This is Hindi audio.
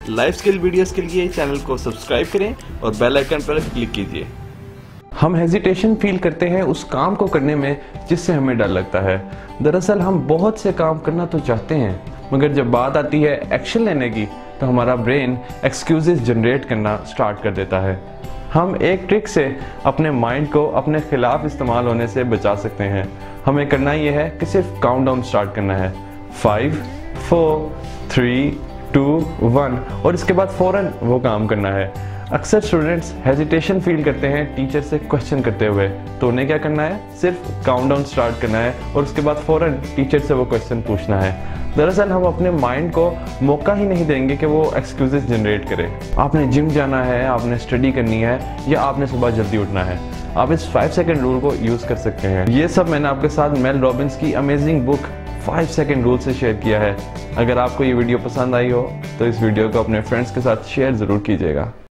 लाइफ स्किल वीडियोस के लिए चैनल को सब्सक्राइब करें और बेल आइकन पर क्लिक कीजिए। हम हेजिटेशन फील करते हैं उस काम को करने में जिससे हमें डर लगता है। दरअसल हम बहुत से काम करना तो चाहते हैं, मगर जब बात आती है एक्शन लेने की तो हमारा ब्रेन एक्सक्यूजेस जनरेट करना स्टार्ट कर देता है। हम एक ट्रिक से अपने माइंड को अपने खिलाफ इस्तेमाल होने से बचा सकते हैं। हमें करना यह है कि सिर्फ काउंटडाउन स्टार्ट करना है, 5, 4, 3, 2, 1 और इसके बाद फ़ौरन वो काम करना है। अक्सर स्टूडेंट्स हेजिटेशन फील करते हैं टीचर से क्वेश्चन करते हुए, तो उन्हें क्या करना है, सिर्फ काउंटडाउन स्टार्ट करना है और उसके बाद फ़ौरन टीचर से वो क्वेश्चन पूछना है। दरअसल हम अपने माइंड को मौका ही नहीं देंगे कि वो एक्सक्यूजेस जनरेट करे। आपने जिम जाना है, आपने स्टडी करनी है या आपने सुबह जल्दी उठना है, आप इस 5 सेकंड रूल को यूज़ कर सकते हैं। ये सब मैंने आपके साथ मेल रॉबिन्स की अमेजिंग बुक 5 सेकंड रूल से शेयर किया है। अगर आपको ये वीडियो पसंद आई हो तो इस वीडियो को अपने फ्रेंड्स के साथ शेयर ज़रूर कीजिएगा।